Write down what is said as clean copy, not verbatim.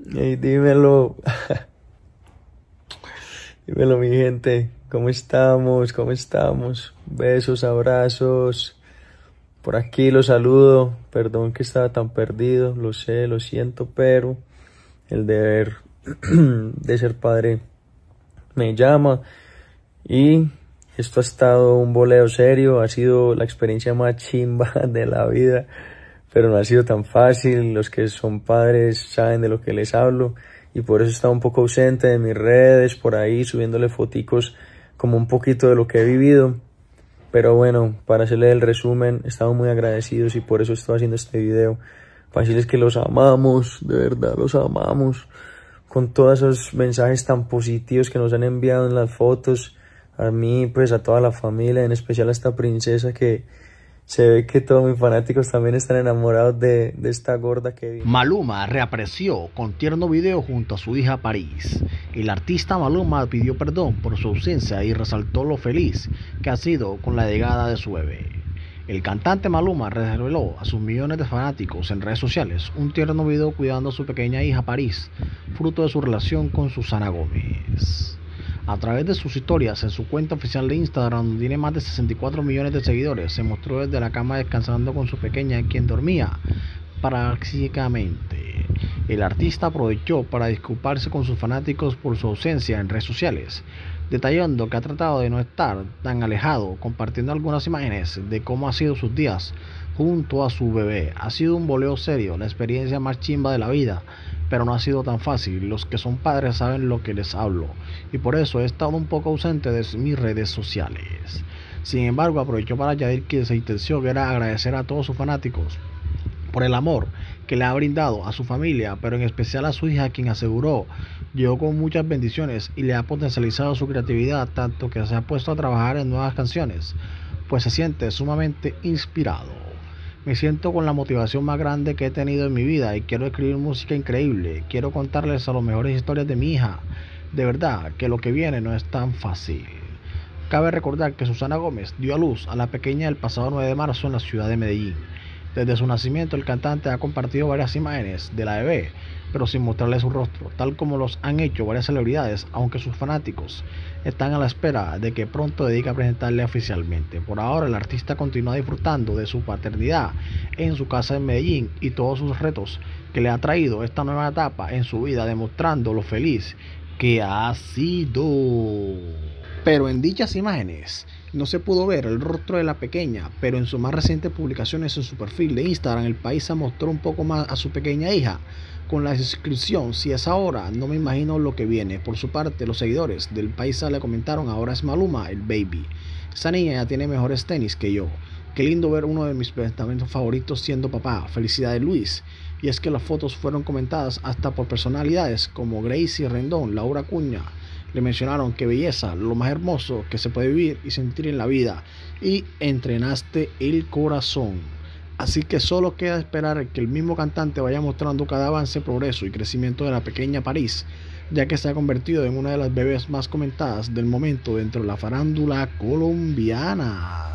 Ey, dímelo. Dímelo, mi gente. ¿Cómo estamos? ¿Cómo estamos? Besos, abrazos. Por aquí los saludo. Perdón que estaba tan perdido. Lo sé, lo siento, pero el deber de ser padre me llama. Y esto ha estado un boleo serio. Ha sido la experiencia más chimba de la vida. Pero no ha sido tan fácil. Los que son padres saben de lo que les hablo. Y por eso estaba un poco ausente de mis redes, por ahí subiéndole foticos como un poquito de lo que he vivido. Pero bueno, para hacerle el resumen, estamos muy agradecidos y por eso estoy haciendo este video. Para decirles que los amamos, de verdad los amamos. Con todos esos mensajes tan positivos que nos han enviado en las fotos. A mí, pues a toda la familia, en especial a esta princesa que se ve que todos mis fanáticos también están enamorados de esta gorda que vi. Maluma reapareció con tierno video junto a su hija París. El artista Maluma pidió perdón por su ausencia y resaltó lo feliz que ha sido con la llegada de su bebé. El cantante Maluma reveló a sus millones de fanáticos en redes sociales un tierno video cuidando a su pequeña hija París, fruto de su relación con Susana Gómez. A través de sus historias en su cuenta oficial de Instagram, donde tiene más de 64 millones de seguidores, se mostró desde la cama descansando con su pequeña, quien dormía prácticamente. El artista aprovechó para disculparse con sus fanáticos por su ausencia en redes sociales, detallando que ha tratado de no estar tan alejado, compartiendo algunas imágenes de cómo ha sido sus días junto a su bebé. Ha sido un boleo serio, la experiencia más chimba de la vida, pero no ha sido tan fácil. Los que son padres saben lo que les hablo, y por eso he estado un poco ausente de mis redes sociales. Sin embargo, aprovechó para añadir que su intención era agradecer a todos sus fanáticos por el amor que le ha brindado a su familia, pero en especial a su hija, quien aseguró llegó con muchas bendiciones y le ha potencializado su creatividad, tanto que se ha puesto a trabajar en nuevas canciones, pues se siente sumamente inspirado. Me siento con la motivación más grande que he tenido en mi vida y quiero escribir música increíble. Quiero contarles a las mejores historias de mi hija. De verdad que lo que viene no es tan fácil. Cabe recordar que Susana Gómez dio a luz a la pequeña el pasado 9 de marzo en la ciudad de Medellín. Desde su nacimiento el cantante ha compartido varias imágenes de la bebé, pero sin mostrarle su rostro, tal como los han hecho varias celebridades, aunque sus fanáticos están a la espera de que pronto dedique a presentarle oficialmente. Por ahora el artista continúa disfrutando de su paternidad en su casa en Medellín y todos sus retos que le ha traído esta nueva etapa en su vida, demostrando lo feliz que ha sido. Pero en dichas imágenes no se pudo ver el rostro de la pequeña, pero en sus más recientes publicaciones en su perfil de Instagram, el país mostró un poco más a su pequeña hija con la descripción: si es ahora, no me imagino lo que viene. Por su parte, los seguidores del país le comentaron: ahora es Maluma, el baby. Esa niña ya tiene mejores tenis que yo. Qué lindo ver uno de mis pensamientos favoritos siendo papá. Felicidades, Luis. Y es que las fotos fueron comentadas hasta por personalidades como Gracie Rendón, Laura Cuña. Le mencionaron: qué belleza, lo más hermoso que se puede vivir y sentir en la vida, y entrenaste el corazón. Así que solo queda esperar que el mismo cantante vaya mostrando cada avance, progreso y crecimiento de la pequeña París, ya que se ha convertido en una de las bebés más comentadas del momento dentro de la farándula colombiana.